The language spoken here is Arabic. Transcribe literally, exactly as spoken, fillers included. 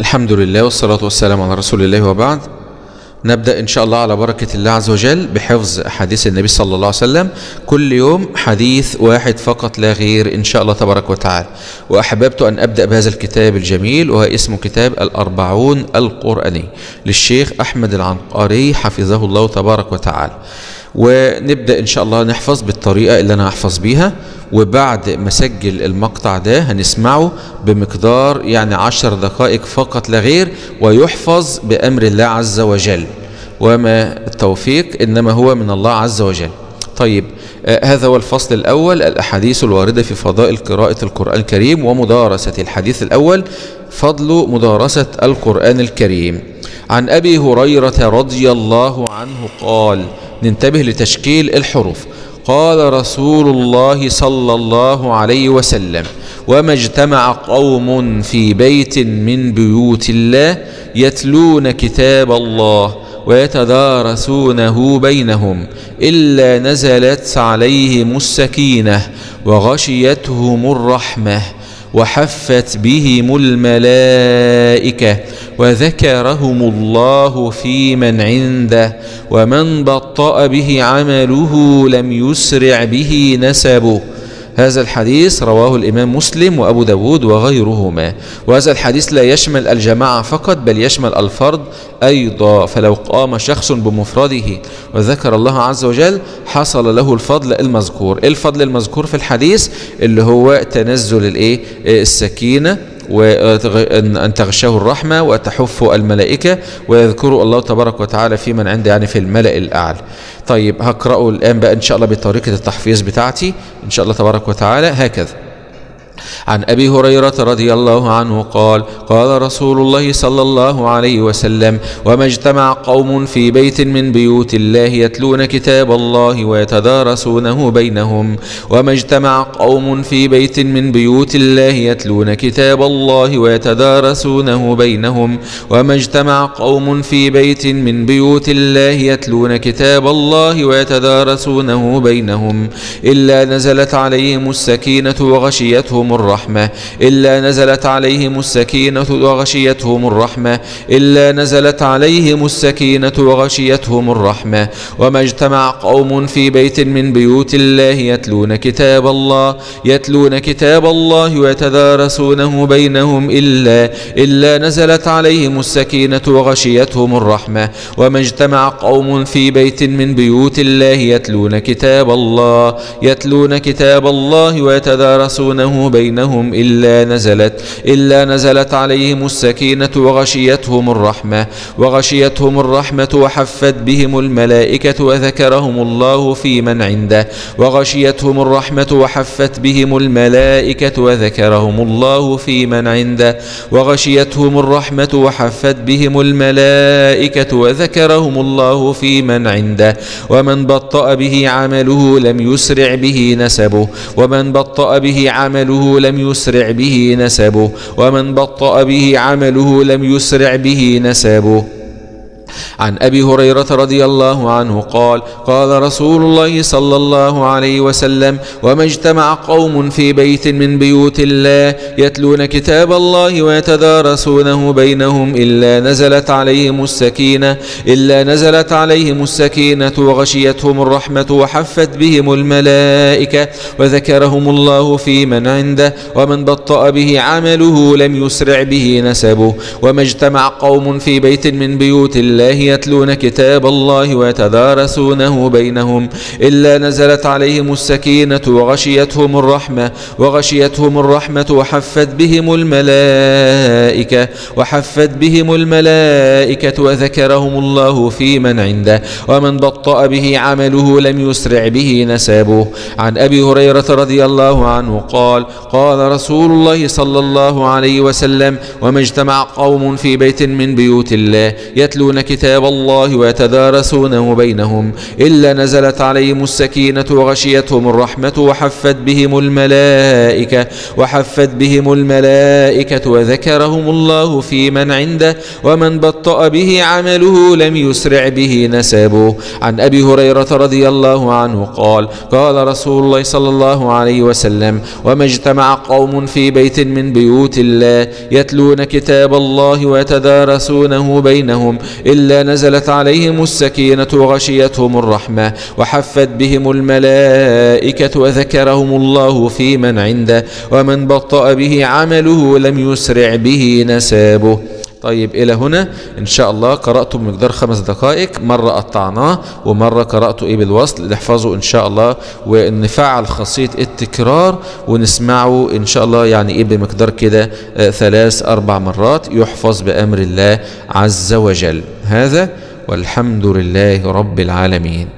الحمد لله والصلاة والسلام على رسول الله وبعد. نبدأ إن شاء الله على بركة الله عز وجل بحفظ حديث النبي صلى الله عليه وسلم، كل يوم حديث واحد فقط لا غير إن شاء الله تبارك وتعالى. وأحببت أن أبدأ بهذا الكتاب الجميل وهو اسمه كتاب الأربعون القرآني للشيخ أحمد العنقري حفظه الله تبارك وتعالى. ونبدأ إن شاء الله نحفظ بالطريقة اللي أنا هحفظ بيها، وبعد ما سجل المقطع ده هنسمعه بمقدار يعني عشر دقائق فقط لا غير، ويحفظ بأمر الله عز وجل، وما التوفيق إنما هو من الله عز وجل. طيب، آه هذا هو الفصل الأول، الأحاديث الواردة في فضائل قراءة القرآن الكريم ومدارسة. الحديث الأول فضل مدارسة القرآن الكريم. عن أبي هريرة رضي الله عنه قال، ننتبه لتشكيل الحروف. قال رسول الله صلى الله عليه وسلم: وما اجتمع قوم في بيت من بيوت الله يتلون كتاب الله ويتدارسونه بينهم إلا نزلت عليهم السكينة وغشيتهم الرحمة وحفت بهم الملائكة وذكرهم الله في من عنده ومن بطأ به عمله لم يسرع به نسبه. هذا الحديث رواه الإمام مسلم وأبو داود وغيرهما. وهذا الحديث لا يشمل الجماعة فقط بل يشمل الفرد أيضا، فلو قام شخص بمفرده وذكر الله عز وجل حصل له الفضل المذكور. الفضل المذكور في الحديث اللي هو تنزل الإيه؟ السكينة، وأن تغشاه الرحمة وتحف الملائكة ويذكر الله تبارك وتعالى في من عنده، يعني في الملأ الأعلى. طيب، هقرأه الآن بقى إن شاء الله بطريقة التحفيظ بتاعتي إن شاء الله تبارك وتعالى هكذا. عن أبي هريرة رضي الله عنه قال: قال رسول الله صلى الله عليه وسلم: وما اجتمع قوم في بيت من بيوت الله يتلون كتاب الله ويتدارسونه بينهم وما اجتمع قوم في بيت من بيوت الله يتلون كتاب الله ويتدارسونه بينهم وما اجتمع قوم في بيت من بيوت الله يتلون كتاب الله ويتدارسونه بينهم إلا نزلت عليهم السكينة وغشيتهم الرحمة إلا نزلت عليهم السكينة وغشيتهم الرحمة إلا نزلت عليهم السكينة وغشيتهم الرحمة وما اجتمع قوم في بيت من بيوت الله يتلون كتاب الله يتلون كتاب الله ويتدارسونه بينهم إلا إلا نزلت عليهم السكينة وغشيتهم الرحمة وما اجتمع قوم في بيت من بيوت الله يتلون كتاب الله يتلون كتاب الله ويتدارسونه بينهم إلا نزلت إلا نزلت عليهم السكينة وغشيتهم الرحمة وغشيتهم الرحمة وحفت بهم الملائكة وذكرهم الله في من عنده وغشيتهم الرحمة وحفت بهم الملائكة وذكرهم الله في من عنده وغشيتهم الرحمة وحفت بهم الملائكة وذكرهم الله في من عنده ومن بطأ به عمله لم يسرع به نسبه ومن بطأ به عمله لم يسرع به نسبه ومن بطأ به عمله لم يسرع به نسبه. عن أبي هريرة رضي الله عنه قال: قال رسول الله صلى الله عليه وسلم: وما اجتمع قوم في بيت من بيوت الله يتلون كتاب الله ويتدارسونه بينهم إلا نزلت عليهم السكينة إلا نزلت عليهم السكينة وغشيتهم الرحمة وحفت بهم الملائكة وذكرهم الله في من عنده ومن بطأ به عمله لم يسرع به نسبه. وما اجتمع قوم في بيت من بيوت الله يتلون كتاب الله ويتدارسونه بينهم إلا نزلت عليهم السكينة وغشيتهم الرحمة وغشيتهم الرحمة وحفت بهم الملائكة وحفت بهم الملائكة وذكرهم الله في من عنده ومن بطأ به عمله لم يسرع به نسبه. عن أبي هريرة رضي الله عنه قال: قال رسول الله صلى الله عليه وسلم: وما اجتمع قوم في بيت من بيوت الله يتلون كتاب كتاب الله ويتدارسونه بينهم إلا نزلت عليهم السكينة وغشيتهم الرحمة وحفت بهم الملائكة وحفت بهم الملائكة وذكرهم الله في من عنده ومن بطأ به عمله لم يسرع به نسبه. عن أبي هريرة رضي الله عنه قال قال رسول الله صلى الله عليه وسلم: وما اجتمع قوم في بيت من بيوت الله يتلون كتاب الله ويتدارسونه بينهم إلا نزلت عليهم السكينة وغشيتهم الرحمة وحفت بهم الملائكة وذكرهم الله في من عنده ومن بطأ به عمله لم يسرع به نسابه. طيب إلى هنا إن شاء الله قرأته بمقدار خمس دقائق، مرة قطعناه ومرة قرأته إيه بالوصل، نحفظه إن شاء الله ونفعل خاصية التكرار ونسمعه إن شاء الله يعني إيه بمقدار كده ثلاث أربع مرات يحفظ بأمر الله عز وجل. هذا والحمد لله رب العالمين.